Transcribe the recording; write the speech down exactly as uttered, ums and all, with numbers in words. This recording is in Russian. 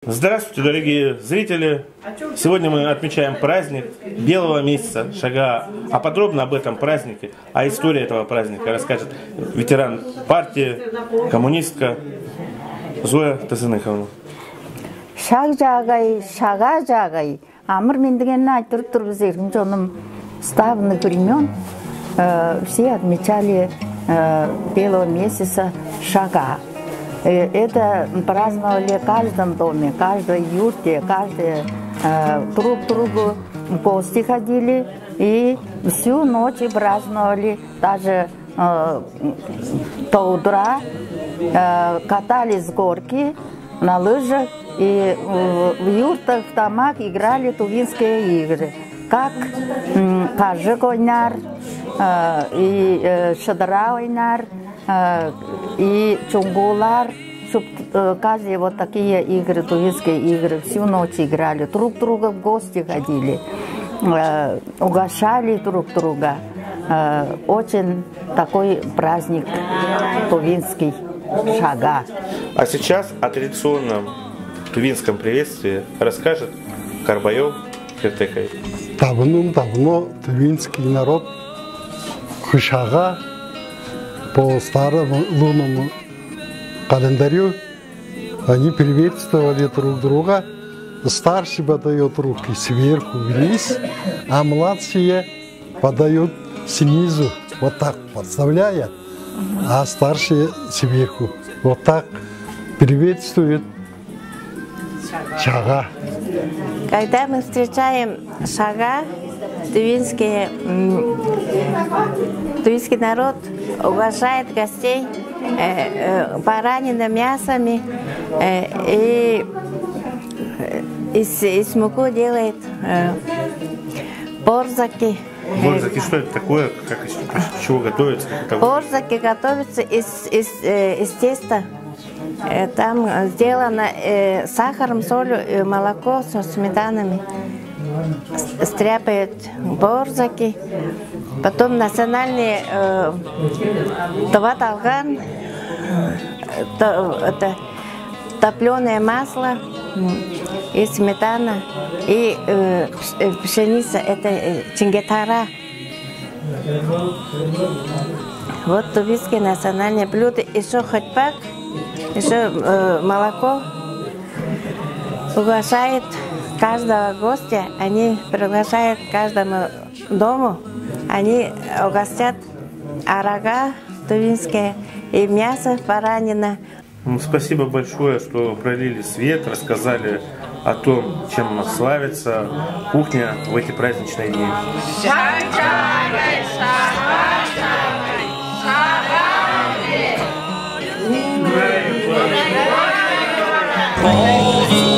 Здравствуйте, дорогие зрители! Сегодня мы отмечаем праздник Белого месяца Шага. А подробно об этом празднике, о истории этого праздника расскажет ветеран партии, коммунистка Зоя Тасыныховна. Шаг жагай, шага жагай. Амр мендегенна айтырып турбуз эркин с давних времен все отмечали Белого месяца Шага. Это праздновали в каждом доме, в каждой юрте, каждый э, друг к другу в гости ходили и всю ночь праздновали, даже э, до утра э, катались с горки на лыжах и э, в юртах, в домах играли тувинские игры, как э, кажик ойнар, э, и э, шадра ойнар, и чунгулар, каждый вот такие игры, тувинские игры, всю ночь играли, друг друга в гости ходили, угощали друг друга. Очень такой праздник тувинский Шага. А сейчас о традиционном тувинском приветствии расскажет Карбаев Кертекай. Давным-давно тувинский народ Шага по старому лунному календарю они приветствовали друг друга. Старший подает руки сверху вниз, а младшие подают снизу, вот так подставляя, а старшие сверху. Вот так приветствуют Шага. Когда мы встречаем Шага, тувинский, тувинский народ уважает гостей э, э, бараниным мясами э, и из, из муку делает э, борзаки. Борзаки, что это такое? Как, из чего готовится? Борзаки готовятся из, из, э, из теста. Э, там сделано э, сахаром, солью, э, молоко со сметанами. Стряпают борзаки, потом национальные э, тават-алган, то, это топленое масло и сметана, и э, пшеница, это э, чингетара. Вот тувинские национальные блюда, еще хотьпак, еще э, молоко угощает каждого гостя, они приглашают к каждому дому, они угостят арага тувинские и мясо баранина. Спасибо большое, что пролили свет, рассказали о том, чем славится кухня в эти праздничные дни. Oh